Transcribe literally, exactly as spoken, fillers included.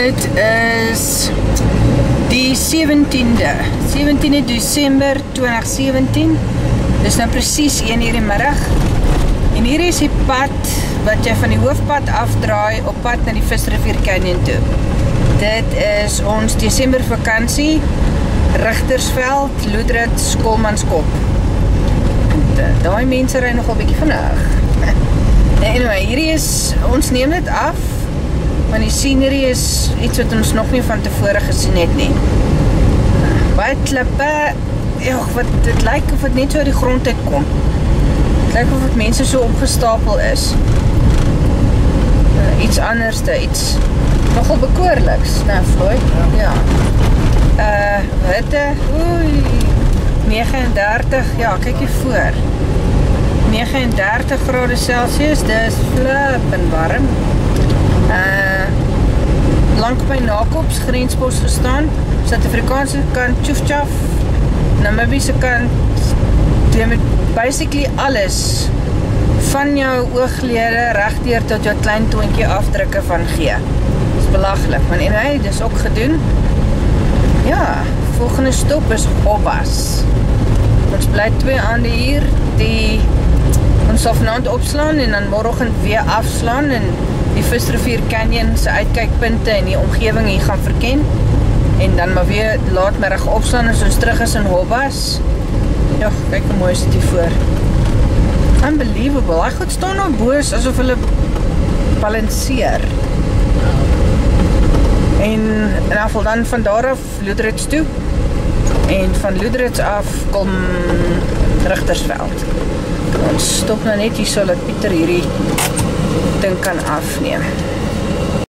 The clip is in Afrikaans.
Dit is die sewentiende Desember twintig sewentien. Dis nou presies een uur die middag. En hier is die pad wat jy van die hoofpad afdraai op pad na die Visrivier Canyon toe. Dit is ons Desember vakansie, Rigtersveld, Loodrich, Kolmanskop. Daai mense ry nogal bietjie vinnig. Anyway, hierdie is, ons neem dit af, want die scenery is iets wat ons nog nie van tevore gesien het nie. Baie klippe, joh, wat, dit lyk of het net so uit die grond uitkom. Het lyk of het mense so opgestapel is. Uh, iets anderste, iets nogal bekoorliks, nou Floyd? Ja. Uh, hitte, oei, negenendertig, ja, kyk hier voor. negenendertig grade Celsius, dis flippend warm. Uh, lang by Nakops grenspost gestaan, Suid-Afrikaanse kant Tjoef-Tjaf, Namibiese kant, jy moet basically alles van jou ooglede regdeur tot jou klein toontjie afdrukke van gee. Dis belaglik, maar en hy, dis ook gedoen. Ja, volgende stop is Hobbas. Ons bly twee aande hier, die ons sal vanaand opslaan en dan môreoggend weer afslaan en die Visrivier Canyon se uitkykpunte en die omgewing hier gaan verken en dan maar weer laatmiddag opslaan as ons terug is in Hobbas. Ja, kyk hoe mooi is dit hier voor. Unbelievable, hy goed staan nou boos asof hulle balanceer. En in afval dan van daar af Loodrich toe en van Loodrich af kom Rigtersveld. Ons stop nou net hier so dat Pieter hierdie ding kan afneem.